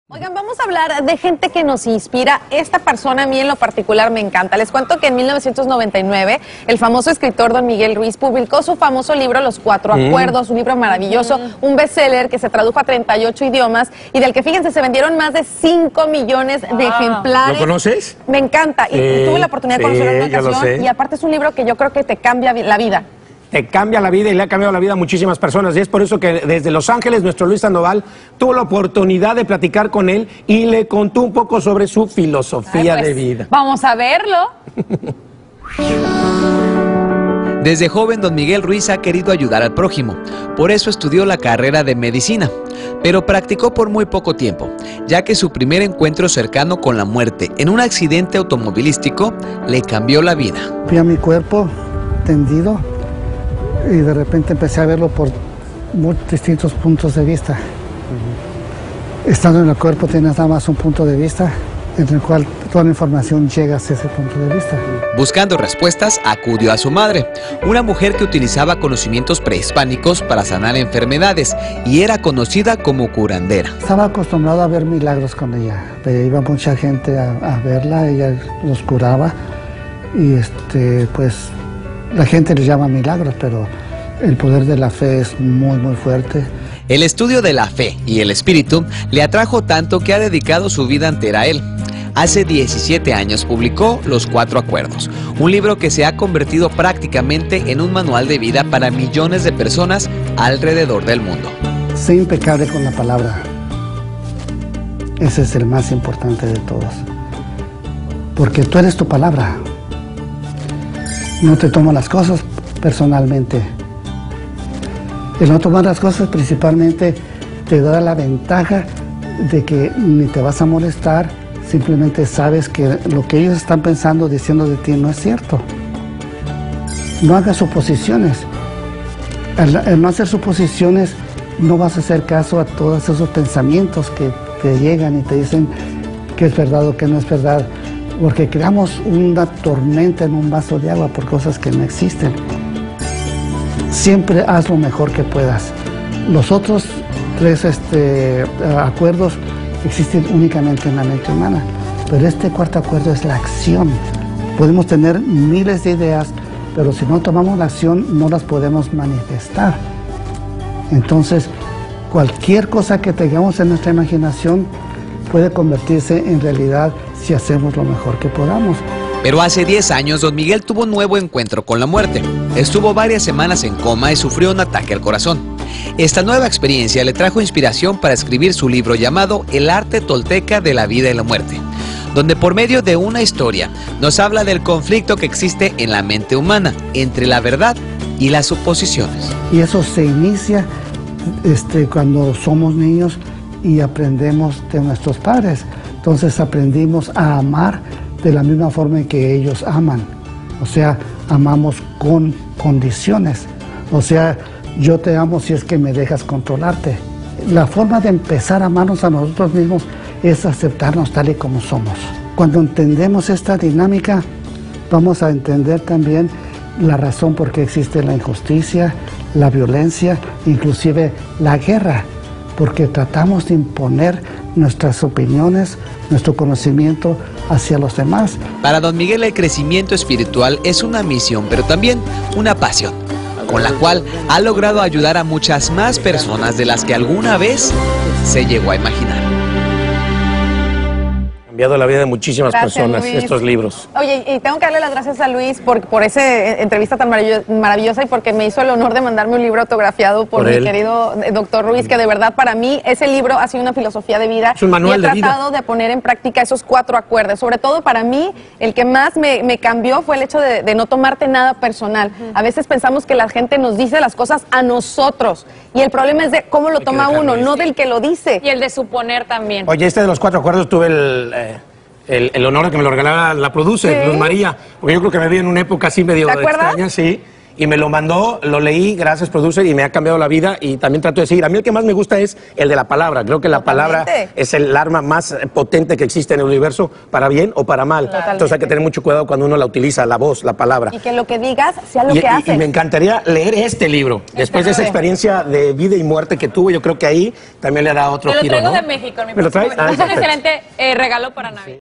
Oigan, vamos a hablar de gente que nos inspira. Esta persona a mí en lo particular me encanta. Les cuento que en 1999 el famoso escritor don Miguel Ruiz publicó su famoso libro Los Cuatro Acuerdos, un libro maravilloso, un bestseller que se tradujo a 38 idiomas y del que, fíjense, se vendieron más de 5 millones de ejemplares. ¿Lo conoces? Me encanta y tuve la oportunidad de conocerlo en una ocasión y aparte es un libro que yo creo que te cambia la vida. Te cambia la vida y le ha cambiado la vida a muchísimas personas. Y es por eso que desde Los Ángeles nuestro Luis Sandoval tuvo la oportunidad de platicar con él y le contó un poco sobre su filosofía de vida. Vamos a verlo. Desde joven, don Miguel Ruiz ha querido ayudar al prójimo. Por eso estudió la carrera de medicina, pero practicó por muy poco tiempo, ya que su primer encuentro cercano con la muerte en un accidente automovilístico le cambió la vida. Vi a mi cuerpo tendido y de repente empecé a verlo por muy distintos puntos de vista. Estando en el cuerpo tienes nada más un punto de vista en el cual toda la información llega hacia ese punto de vista. Buscando respuestas, acudió a su madre, una mujer que utilizaba conocimientos prehispánicos para sanar enfermedades y era conocida como curandera. Estaba acostumbrado a ver milagros con ella. Iba mucha gente a verla, ella los curaba y pues la gente les llama milagros, pero el poder de la fe es muy fuerte. El estudio de la fe y el espíritu le atrajo tanto que ha dedicado su vida entera a él. Hace 17 años publicó Los Cuatro Acuerdos, un libro que se ha convertido prácticamente en un manual de vida para millones de personas alrededor del mundo. Sé impecable con la palabra. Ese es el más importante de todos. Porque tú eres tu palabra. No te tomo las cosas personalmente. El no tomar las cosas principalmente te da la ventaja de que ni te vas a molestar, simplemente sabes que lo que ellos están pensando, diciendo de ti no es cierto. No hagas suposiciones. Al no hacer suposiciones no vas a hacer caso a todos esos pensamientos que te llegan y te dicen que es verdad o que no es verdad. Porque creamos una tormenta en un vaso de agua por cosas que no existen. Siempre haz lo mejor que puedas. Los otros tres acuerdos existen únicamente en la mente humana, pero este cuarto acuerdo es la acción. Podemos tener miles de ideas, pero si no tomamos la acción no las podemos manifestar. Entonces, cualquier cosa que tengamos en nuestra imaginación puede convertirse en realidad si hacemos lo mejor que podamos. Pero hace 10 años, don Miguel tuvo un nuevo encuentro con la muerte. Estuvo varias semanas en coma y sufrió un ataque al corazón. Esta nueva experiencia le trajo inspiración para escribir su libro llamado El arte tolteca de la vida y la muerte, donde por medio de una historia nos habla del conflicto que existe en la mente humana entre la verdad y las suposiciones. Y eso se inicia cuando somos niños y aprendemos de nuestros padres. Entonces aprendimos a amar de la misma forma en que ellos aman. O sea, amamos con condiciones. O sea, yo te amo si es que me dejas controlarte. La forma de empezar a amarnos a nosotros mismos es aceptarnos tal y como somos. Cuando entendemos esta dinámica, vamos a entender también la razón por qué existe la injusticia, la violencia, inclusive la guerra. Porque tratamos de imponer nuestras opiniones, nuestro conocimiento hacia los demás. Para don Miguel el crecimiento espiritual es una misión, pero también una pasión, con la cual ha logrado ayudar a muchas más personas de las que alguna vez se llegó a imaginar. Cambiado la vida de muchísimas personas, Luis. estos libros. Oye, y tengo que darle las gracias a Luis por esa entrevista tan maravillosa y porque me hizo el honor de mandarme un libro autografiado por mi querido doctor Ruiz, que de verdad para mí ese libro ha sido una filosofía de vida. Es un manual de vida. He tratado de poner en práctica esos 4 acuerdos. Sobre todo para mí, el que más me cambió fue el hecho de no tomarte nada personal. A veces pensamos que la gente nos dice las cosas a nosotros y el problema es de cómo lo toma uno, no del que lo dice. Y el de suponer también. Oye, de los 4 acuerdos tuve el honor de que me lo regalara la producer, Luz María, porque yo creo que me vi en una época así medio extraña, sí. y me lo mandó, lo leí, gracias producer, y me ha cambiado la vida y también trato de seguir. A mí el que más me gusta es el de la palabra. Creo que la palabra es el arma más potente que existe en el universo, para bien o para mal. Entonces hay que tener mucho cuidado cuando uno la utiliza, la voz, la palabra. Y que lo que digas sea lo que haces. Y me encantaría leer este libro. Después de esa experiencia de vida y muerte que tuve, yo creo que ahí también le da otro giro, Te lo traigo ¿no? de México. ¿Me lo traes? Es un excelente regalo para Navidad.